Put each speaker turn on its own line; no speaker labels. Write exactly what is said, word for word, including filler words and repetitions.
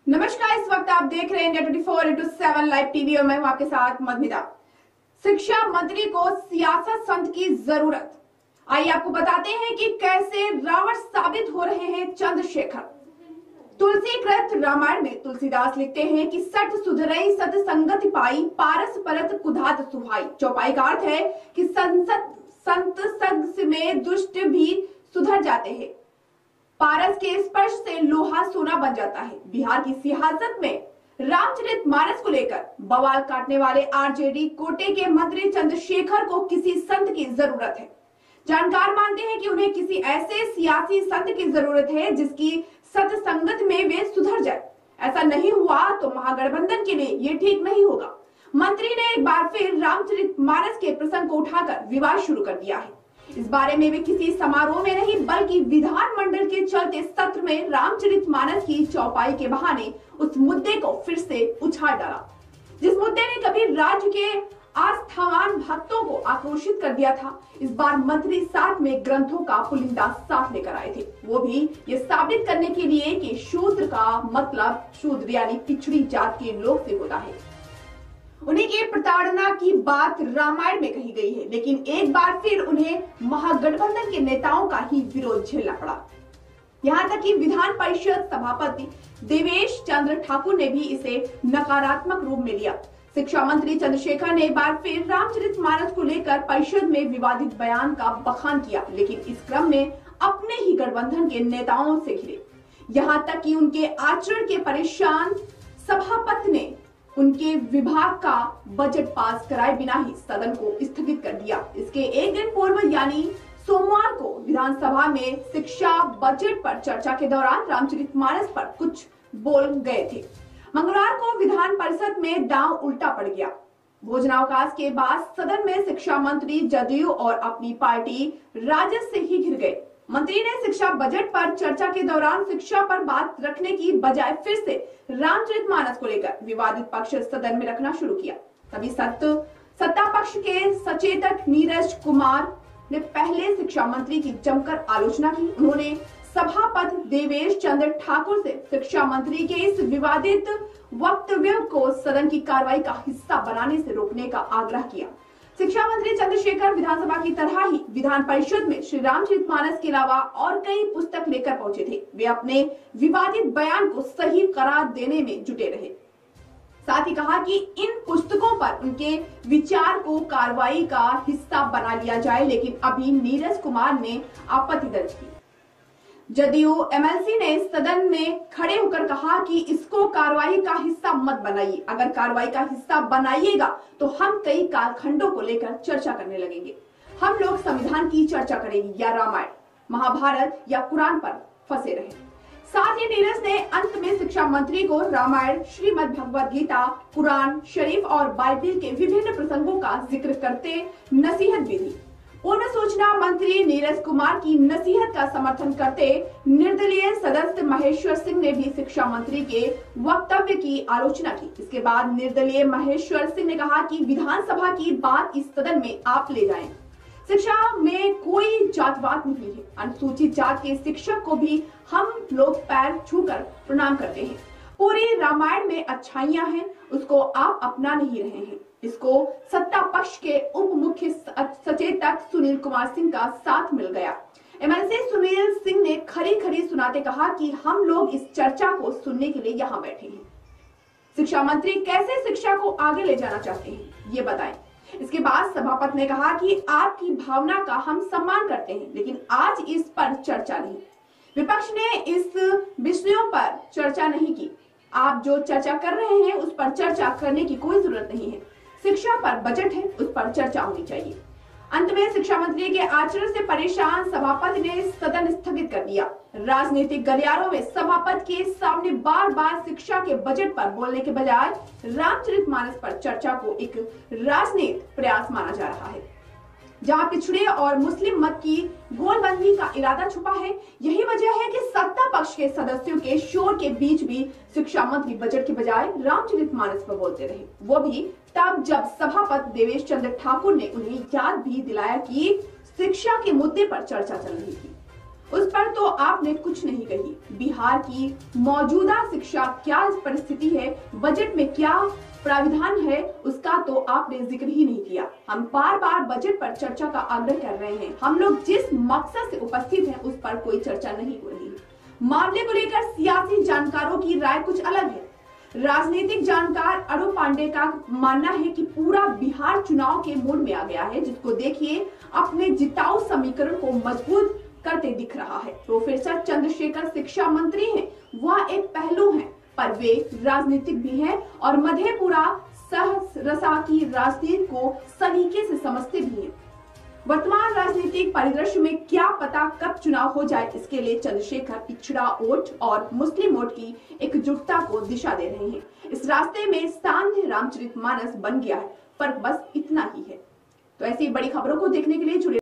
नमस्कार, इस वक्त आप देख रहे हैं India twenty four into seven live TV और मैं हूं आपके साथ मधुमिता। शिक्षा मंत्री को सियासत संत की जरूरत। आइए आपको बताते हैं कि कैसे रावण साबित हो रहे हैं चंद्रशेखर। तुलसी कृत रामायण में तुलसीदास लिखते हैं कि सठ सुधरई सत संगति पाई, पारस परत कुधात सुहाई। चौपाई का अर्थ है कि संसद संत संग में दुष्ट भी सुधर जाते हैं, पारस के स्पर्श से लोहा सोना बन जाता है। बिहार की सियासत में रामचरितमानस को लेकर बवाल काटने वाले आरजेडी कोटे के मंत्री चंद्रशेखर को किसी संत की जरूरत है। जानकार मानते हैं कि उन्हें किसी ऐसे सियासी संत की जरूरत है जिसकी सत्संगत में वे सुधर जाए। ऐसा नहीं हुआ तो महागठबंधन के लिए ये ठीक नहीं होगा। मंत्री ने एक बार फिर रामचरितमानस के प्रसंग को उठाकर विवाद शुरू कर दिया है। इस बारे में वे किसी समारोह में नहीं बल्कि विधानमंडल के चलते सत्र में रामचरितमानस की चौपाई के बहाने उस मुद्दे को फिर से उछाल डाला, जिस मुद्दे ने कभी राज्य के आस्थावान भक्तों को आक्रोशित कर दिया था। इस बार मंत्री साथ में ग्रंथों का पुलिंदा साथ लेकर आए थे, वो भी ये साबित करने के लिए कि शूद्र का मतलब शूद्र यानी पिछड़ी जात के लोग से होता है। उन्हीं की प्रताड़ना की बात रामायण में कही गई है, लेकिन एक बार फिर उन्हें महागठबंधन के नेताओं का ही विरोध झेलना पड़ा। यहाँ तक कि विधान परिषद सभापति देवेश चंद्र ठाकुर ने भी इसे नकारात्मक रूप में लिया। शिक्षा मंत्री चंद्रशेखर ने एक बार फिर रामचरितमानस को लेकर परिषद में विवादित बयान का बखान किया, लेकिन इस क्रम में अपने ही गठबंधन के नेताओं से घिरे। यहाँ तक कि उनके आचरण के परेशान सभापति ने उनके विभाग का बजट पास कराए बिना ही सदन को स्थगित कर दिया। इसके एक दिन पूर्व यानी सोमवार को विधानसभा में शिक्षा बजट पर चर्चा के दौरान रामचरितमानस पर कुछ बोल गए थे। मंगलवार को विधान परिषद में दांव उल्टा पड़ गया। भोजनावकाश के बाद सदन में शिक्षा मंत्री जदयू और अपनी पार्टी राजद से ही घिर गए। मंत्री ने शिक्षा बजट पर चर्चा के दौरान शिक्षा पर बात रखने की बजाय फिर से रामचरितमानस को लेकर विवादित पक्ष सदन में रखना शुरू किया। तभी सत्ता सत्ता पक्ष के सचेतक नीरज कुमार ने पहले शिक्षा मंत्री की जमकर आलोचना की। उन्होंने सभापति देवेश चंद्र ठाकुर से शिक्षा मंत्री के इस विवादित वक्तव्य को सदन की कार्रवाई का हिस्सा बनाने से रोकने का आग्रह किया। शिक्षा मंत्री चंद्रशेखर विधानसभा की तरह ही विधान परिषद में श्री रामचरितमानस के अलावा और कई पुस्तक लेकर पहुंचे थे। वे अपने विवादित बयान को सही करार देने में जुटे रहे। साथ ही कहा कि इन पुस्तकों पर उनके विचार को कार्रवाई का हिस्सा बना लिया जाए, लेकिन अभी नीरज कुमार ने आपत्ति दर्ज की। जदयू एमएलसी ने सदन में खड़े होकर कहा कि इसको कार्रवाई का हिस्सा मत बनाइए। अगर कार्रवाई का हिस्सा बनाइएगा तो हम कई कालखंडों को लेकर चर्चा करने लगेंगे। हम लोग संविधान की चर्चा करेंगे या रामायण, महाभारत या कुरान पर फंसे रहे। साथ ही नीरज ने अंत में शिक्षा मंत्री को रामायण, श्रीमद् भगवद गीता, कुरान शरीफ और बाइबिल के विभिन्न प्रसंगों का जिक्र करते नसीहत भी दी। पूर्व सूचना मंत्री नीरज कुमार की नसीहत का समर्थन करते निर्दलीय सदस्य महेश्वर सिंह ने भी शिक्षा मंत्री के वक्तव्य की आलोचना की। इसके बाद निर्दलीय महेश्वर सिंह ने कहा कि विधानसभा की बात इस सदन में आप ले जाएं। शिक्षा में कोई जातवाद नहीं है। अनुसूचित जात के शिक्षक को भी हम लोग पैर छूकर प्रणाम करते हैं। पूरी रामायण में अच्छाइयां हैं, उसको आप अपना नहीं रहे हैं। इसको सत्ता पक्ष के उप मुख्य सचेतक सुनील कुमार सिंह का साथ मिल गया। एमएलसी सुनील सिंह ने खरी खरी सुनाते कहा कि हम लोग इस चर्चा को सुनने के लिए यहाँ बैठे हैं। शिक्षा मंत्री कैसे शिक्षा को आगे ले जाना चाहते हैं, ये बताएं। इसके बाद सभापति ने कहा कि आपकी भावना का हम सम्मान करते हैं, लेकिन आज इस पर चर्चा नहीं। विपक्ष ने इस विषयों पर चर्चा नहीं की। आप जो चर्चा कर रहे हैं उस पर चर्चा करने की कोई जरूरत नहीं है। शिक्षा पर बजट है, उस पर चर्चा होनी चाहिए। अंत में शिक्षा मंत्री के आचरण से परेशान सभापति ने सदन स्थगित कर दिया। राजनीतिक गलियारों में सभापति के सामने बार बार शिक्षा के बजट पर बोलने के बजाय रामचरितमानस पर चर्चा को एक राजनीतिक प्रयास माना जा रहा है, जहां पिछड़े और मुस्लिम मत की गोलबंदी का इरादा छुपा है। यही वजह है कि सत्ता पक्ष के सदस्यों के शोर के बीच भी शिक्षा मंत्री बजट के बजाय रामचरितमानस पर बोलते रहे, वो भी तब जब सभापति देवेश चंद्र ठाकुर ने उन्हें याद भी दिलाया कि शिक्षा के मुद्दे पर चर्चा चल रही थी। उस पर तो आपने कुछ नहीं कही। बिहार की मौजूदा शिक्षा क्या परिस्थिति है, बजट में क्या प्राविधान है, उसका तो आपने जिक्र ही नहीं किया। हम बार बार बजट पर चर्चा का आग्रह कर रहे हैं। हम लोग जिस मकसद से उपस्थित हैं, उस पर कोई चर्चा नहीं हो रही। मामले को लेकर सियासी जानकारों की राय कुछ अलग है। राजनीतिक जानकार अरुण पांडे का मानना है कि पूरा बिहार चुनाव के मूड में आ गया है, जिसको देखिए अपने जिताऊ समीकरण को मजबूत करते दिख रहा है। प्रोफेसर चंद्रशेखर शिक्षा मंत्री हैं, वह एक पहलू हैं, पर वे राजनीतिक भी हैं और मधेपुरा सहरसा की राजनीति को सलीके से समझते भी हैं। वर्तमान राजनीतिक परिदृश्य में क्या पता कब चुनाव हो जाए, इसके लिए चंद्रशेखर पिछड़ा वोट और मुस्लिम वोट की एकजुटता को दिशा दे रहे हैं। इस रास्ते में सांध्य रामचरितमानस बन गया है, पर बस इतना ही है। तो ऐसी बड़ी खबरों को देखने के लिए जुड़े